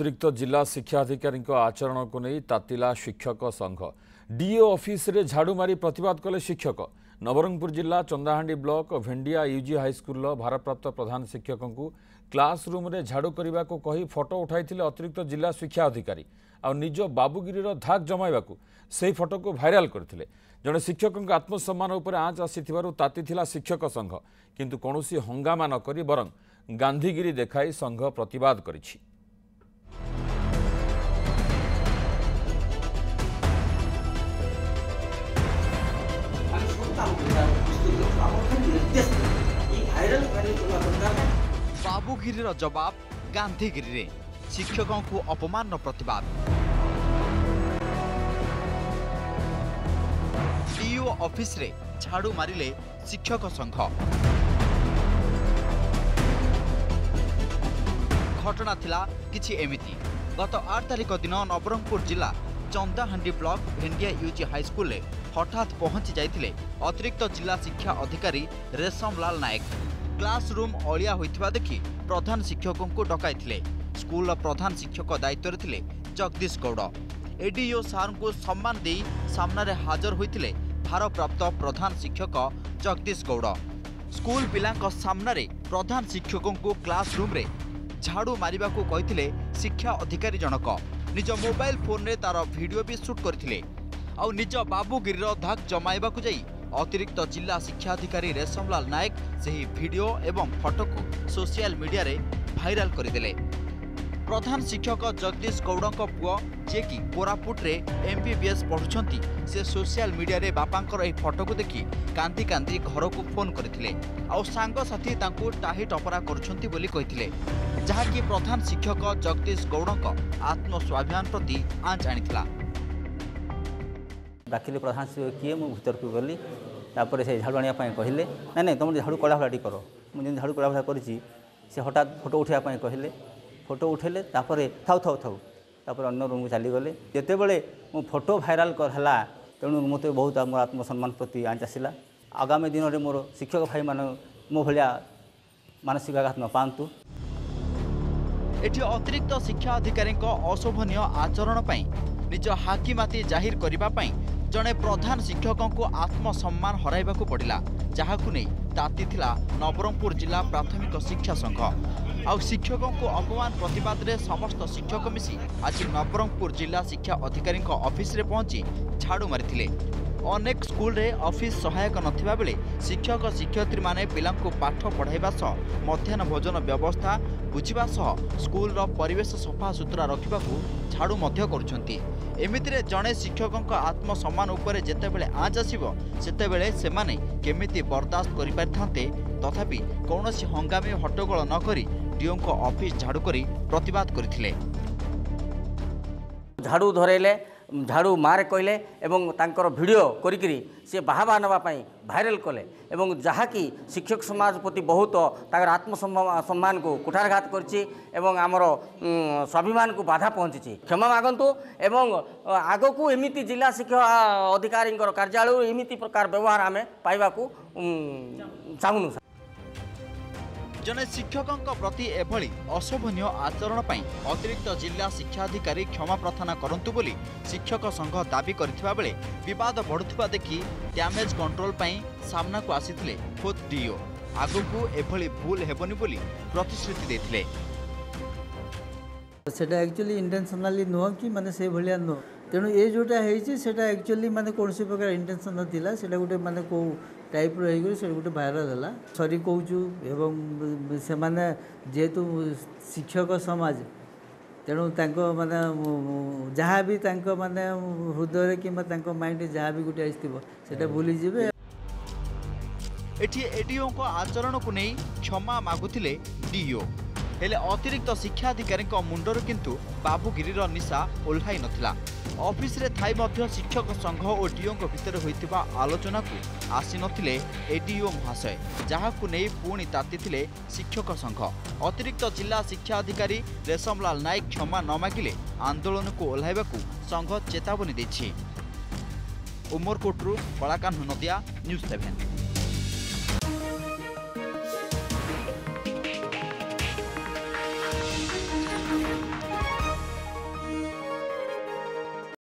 अतिरिक्त जिला शिक्षा अधिकारी आचरण को नहीं तातिला शिक्षक संघ डीओ ऑफिस रे झाड़ू मारी प्रतिवाद कले शिक्षक। नवरंगपुर जिला Chandahandi block Bhendia UG high school भारप्राप्त प्रधान शिक्षक को क्लासरूम रे झाड़ू करने को कही फोटो उठाई अतिरिक्त जिला शिक्षा अधिकारी आ निज बाबुगिरी धाक जमाइबा से फोटो को भाइराल करते जड़े शिक्षक आत्मसम्मान उपर आँच आसी ताती शिक्षक संघ किंतु कौनसी हंगामा न करी बरं गांधीगिरी देखाई संघ प्रतिवाद करिछि। बाबुगिरी जवाब गांधीगिरी रे शिक्षकों को अपमान प्रतिवाद। डीओ ऑफिस रे झाड़ू मारिले शिक्षक संघ। घटना थिला किछि एमिति गत 8 तारिख दिन नवरंगपुर जिला Chandahandi block Bhendia UG high school हठात पहुंची जाइथिले अतिरिक्त जिला शिक्षा अधिकारी रेशम लाल नायक। क्लासरूम अलिया होइथिबा देखि प्रधान शिक्षकों को डकाइथिले। स्कूल प्रधान शिक्षक दायित्व थिले जगदीश गौड़। एडीओ सार को सम्मान दे सामने रे हाजर होइथिले भारप्राप्त प्रधान शिक्षक जगदीश गौड़। स्कूल पिलांक सामने रे प्रधान शिक्षकों को क्लासरूम रे झाड़ू मारिबा को कहिथिले शिक्षा अधिकारी जनक। निज मोबाइल फोन रे तार वीडियो भी शूट करथिले आ निज बाबुगिरीर धाक जमाइबा को जाई अतिरिक्त जिला शिक्षा अधिकारी रेशमलाल नायक सही वीडियो एवं फोटो को सोशल मीडिया रे भाइराल करदेले। प्रधान शिक्षक जगदीश गौड़ पुआ जे कि कोरापुट रे एमबीबीएस पढ़ुछंती से सोशल मीडिया रे बापांकर एही फोटो को देखि कांदी कांदी घर को फोन करथिले आ सांग साथी तांको टाही टपरा करूछंती बोली कहिथिले जहा कि प्रधान शिक्षक जगदीश गौड़ आत्मस्वाभिमान प्रति आंच आनिथिला। डाकिले प्रधान शिक्षक किए मु भीतर को गली तापर से झाड़ू आनिया कहले ना ना तुम झाड़ू कड़ा भाटी कर मुझे झाड़ू कड़ा भाटा करी से हठात फोटो उठाइबा कहले फोटो उठेले तापर थाउ थाउ थाउ तापर अन्य रूम को चली गले जेते बेले मो फोटो भाइराल करला तेणु मते बहुत मोर आत्मसम्मान प्रति आंच आसिला। आगामी दिन में मोर शिक्षक भाई मान मो भलिया मानसिक आघात न पांतु। एठी अतिरिक्त शिक्षा अधिकारी अशोभनीय आचरण पई निज हाकिमाती जाहिर करिबा पई जने प्रधान शिक्षकों को आत्मसम्मान हराइबा को पड़िला जहाकु नै ताती थिला नवरंगपुर जिला प्राथमिक शिक्षा संघ। आ शिक्षकों को अपमान प्रतिवाद रे समस्त शिक्षक मिसी आज नवरंगपुर जिला शिक्षा अधिकारी ऑफिस रे पहुंची झाड़ू मारिथिले। अनेक स्कूल रे ऑफिस सहायक नथिबा बेले शिक्षक शिक्षयित्री माने पिलां को पाठ पढ़ाइबा सह मध्याह्न भोजन व्यवस्था बुझिबा सह स्कूल रो परिवेश सफा सुतरा रखिबा को झाड़ू मध्य करूछंती। एमितिरे जणे शिक्षकों आत्मसम्मान उपरे जेतेबेले आँच आसिबो सेतेबेले सेमाने केमिति बर्दाश्त करि पारथांते तथापि कौनसी हंगामी हट्टगोल न करी डीओ को ऑफिस झाड़ू करी प्रतिवाद करथिले। झाड़ू धरेले झाड़ू मारे कहले एवं तांकर वीडियो करिकरी से बाहाबा नवा भाइराल कले एवं जहाँकि शिक्षक समाज प्रति बहुत ताकर आत्मसम्मान को कुठारघात करछि एवं आमर स्वाभिमान को बाधा पहुँची। क्षमा मागंतु एवं आग को एमिति जिला शिक्षा अधिकारी कार्यालय एमिति प्रकार व्यवहार आमे पाइबा को चाहूनु। जने शिक्षकों प्रति एभली अशोभनीय आचरण पई अतिरिक्त जिला शिक्षा अधिकारी क्षमा प्रार्थना करंतु बोली शिक्षक संघ दाबी करथिबा बेले विवाद बढ़ुथिबा देखि डैमेज कंट्रोल पई सामना को आसीथिले खुद डीओ आगु एभली भूल हेबनी बोली प्रतिश्रुति देथिले। सेटा एक्चुअली इंटेंशनली नुह कि माने से भलिया नुह तेणु ये जोटा है सेटा एक्चुअली माने कौन प्रकार इंटेंशन नथिला सेटा गोटे माने को टाइप रही से गोटे भाइराल है सरी कहूँ एवं से माने जेहेतु शिक्षक समाज तेणु माने जहाँ भी माने हृदय कि माइंड जहाँ भी गोटे आसटा भूली जीवे। एठी एडीओ को आचरण को नहीं क्षमा मागुथिले डीओ हेले अतिरिक्त शिक्षा अधिकारी मुंडर किंतु बाबुगिरीर निशा ओल्हाई नथिला। ऑफिस रे थाई मध्य शिक्षक संघ और डीओ भितर होइतिबा आलोचना को आसी नथिले एडीओ महाशय जहाकु नै पुणी तातिथिले शिक्षक संघ। अतिरिक्त जिला शिक्षा अधिकारी रेशमलाल नायक क्षमा न मागिले आंदोलन को ओल्हाइबाकू संघ चेतावनी दैछि। उमरकोटरू कलाकान्हु नदिया न्यूज 7।